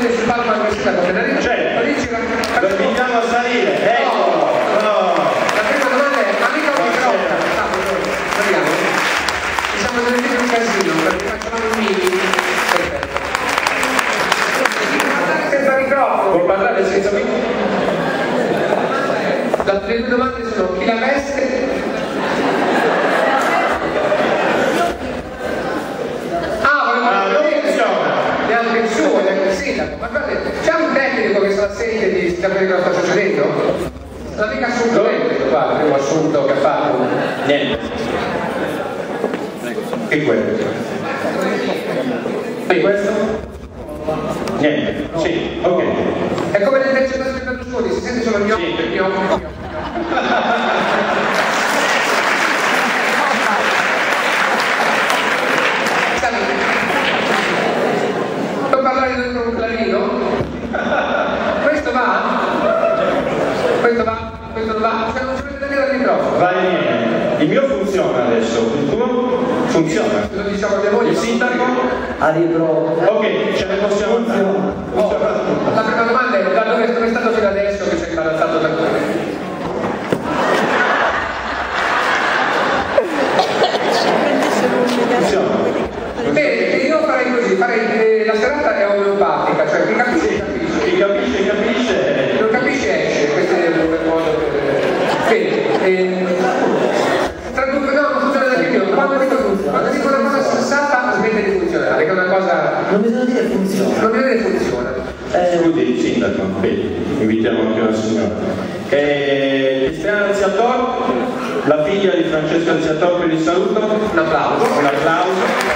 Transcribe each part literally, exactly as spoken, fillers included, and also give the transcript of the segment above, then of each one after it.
salire sul palco al sindaco appena arriva. Certo. Lo invitiamo a salire. Ecco. No. La prima domanda è, ma mica un microfono. Proviamo. Diciamo che è un casino, perché facciamo un mini. Perfetto. Senza microfono. Può parlare senza microfono? Le due domande sono chi la veste? Ah, volevo vedere neanche il suo, neanche il sindaco. Ma guardate, c'è un tecnico che se la sente di capire cosa sta succedendo? Non l'ha mica assolutamente, guarda, il primo assunto che ha fatto. Niente. Che quello? E questo? Niente. Sì, ok. È come le intercettazioni per Berlusconi, si sente solo il mio occhio, il mio occhio. Puoi parlare dentro un clarino? Questo va? Questo va? Questo non va? Se non ci vedete vedere il microfono. Va bene. Il mio funziona adesso, il tuo funziona. Lo diciamo a voi. Il sindaco? A riprova. Ok, ce ne possiamo andare. Oh, la prima domanda è da dove, dove è stato fino adesso che sei imbarazzato da te? Bene, io farei così, farei eh, la serata è omeopatica, cioè chi capisce capisce. Chi capisce capisce. Non capisce esce, questo è il modo per... Bene, eh, tradurre, no, non funziona neanche più. Quando dico, quando dico una cosa sensata smette di funzionare, che è una cosa... Non bisogna dire funziona. Non bisogna dire funziona. Eh, Scusi, il sindaco, bene, invitiamo anche una signora. Eh, Cristiana Anziator, la figlia di Francesco Anziator, per il saluto. Un applauso. Un applauso.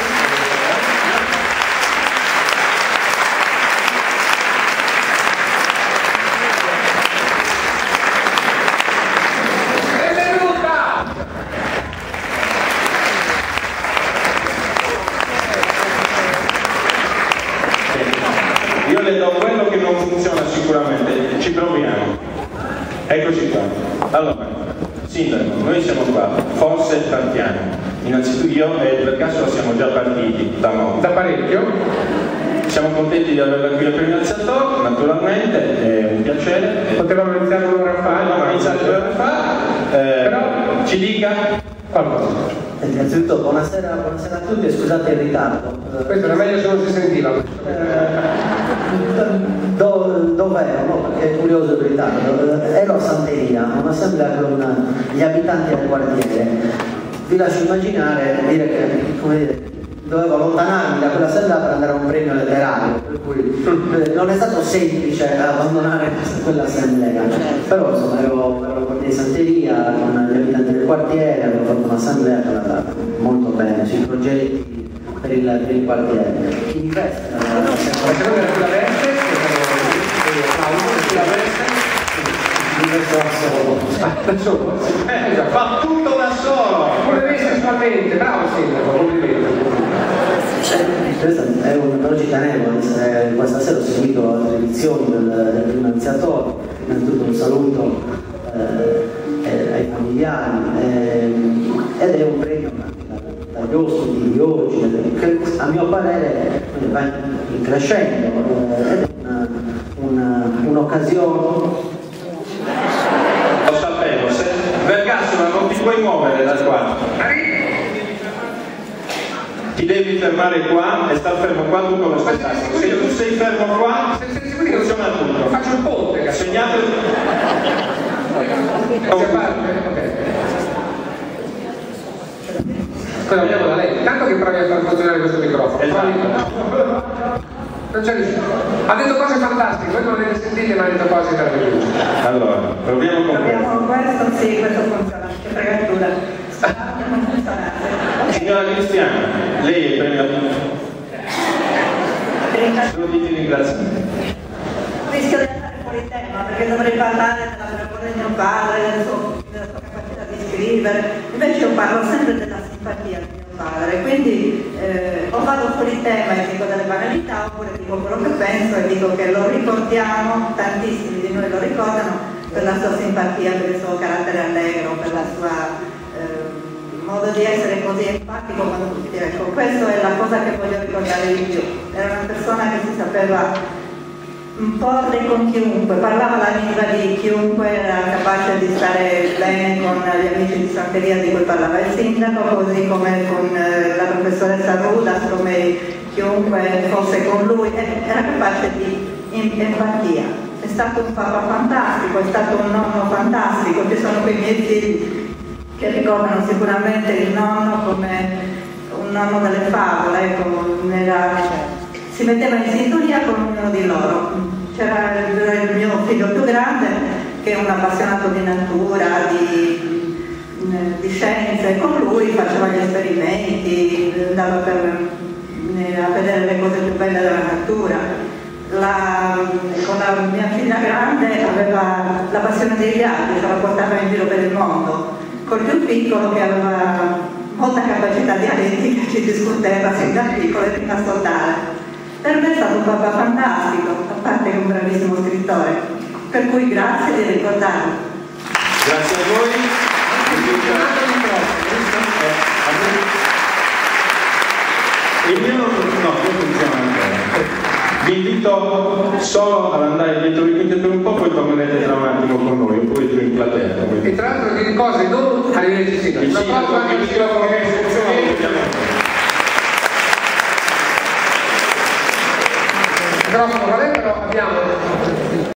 Io le do quello che non funziona sicuramente, ci proviamo. Eccoci qua. Allora, sindaco, noi siamo qua, forse tanti anni. Innanzitutto io e per caso siamo già partiti da molto. Da parecchio. Siamo contenti di averla qui al Premio Alziatore, naturalmente, è un piacere. Potevamo iniziare un'ora fa. Potevamo iniziare due ore fa, eh, però ci dica qualcosa. Innanzitutto buonasera, buonasera a tutti e scusate il ritardo. Questo era meglio se non si sentiva. Do, dove ero? No, perché è curioso il ritardo. Ero a Santeria, a un'assemblea con gli abitanti del quartiere. Vi lascio immaginare, dire che, come dire, dovevo allontanarmi da quella assemblea per andare a un premio letterario, per cui non è stato semplice abbandonare quell'assemblea. Però insomma ero, ero al quartiere di Santeria con gli abitanti del quartiere, avevo fatto un'assemblea che era andata molto bene sui progetti per il, per il quartiere. Chi mi veste? La seconda era sulla veste, sulla veste. Mi vesto da solo. Da solo? Eh, fa tutto da solo! Come sessualmente, bravo sindaco, complimenti. Questo è un, oggi tenevo ad essere, questa sera ho seguito le edizioni del, del Premio Anziatore, innanzitutto un saluto eh, ai familiari eh, ed è un premio dagli ospiti di oggi che a mio parere va in crescendo eh, ed è un'occasione. Lo sapevo, se Vergassolo non ti puoi muovere da qua. Ti devi fermare qua e star fermo qua tutto lo spettacolo. Se tu sei fermo qua, funziona tutto. Faccio il ponte, Segnate. Cosa abbiamo da lei? Tanto che provi a far funzionare questo microfono. Esatto. Non c'è riuscito. Ha detto cose fantastiche, voi non avete sentite, ma ha detto cose meravigliose. Allora, proviamo con questo. Proviamo questo, sì, questo funziona, che fregatura. Non funziona. Signora Cristiana, lei è il premio. Solo di ringraziamento. Rischio di andare fuori tema, perché dovrei parlare della memoria di mio padre, della sua, della sua capacità di scrivere. Invece io parlo sempre della simpatia di mio padre, quindi eh, o vado fuori tema e dico delle banalità, oppure dico quello che penso e dico che lo ricordiamo, tantissimi di noi lo ricordano, per la sua simpatia, per il suo carattere allegro, per la sua modo di essere così empatico quando tutti ecco, questa è la cosa che voglio ricordare di più. Era una persona che si sapeva forte con chiunque, parlava la lingua di chiunque, era capace di stare bene con gli amici di Santeria di cui parlava il sindaco, così come con la professoressa Rudas, come chiunque fosse con lui, era capace di empatia. È stato un papà fantastico, è stato un nonno fantastico, ci sono quei miei figli che ricordano sicuramente il nonno come un nonno delle favole, ecco, era, si metteva in sintonia con ognuno di loro. C'era il, il mio figlio più grande che è un appassionato di natura, di, di scienze, con lui faceva gli esperimenti, andava per, a vedere le cose più belle della natura. La, con la mia figlia grande aveva la passione dei viaggi, ce la portava in giro per il mondo. Col più piccolo che aveva molta capacità dialettica ci discuteva sin da piccolo e fino a soldare. Per me è stato un papà fantastico, a parte che un bravissimo scrittore, per cui grazie di ricordarlo. Grazie a voi. Il mio no, non funziona ancora. Vi invito solo ad andare dietro le quinte per un po', poi tornerete tra un attimo con noi, oppure giù in platea. E tra l'altro di cose non arrivederci sì, il sindaco anche il microfono che funziona lo vediamo. microfono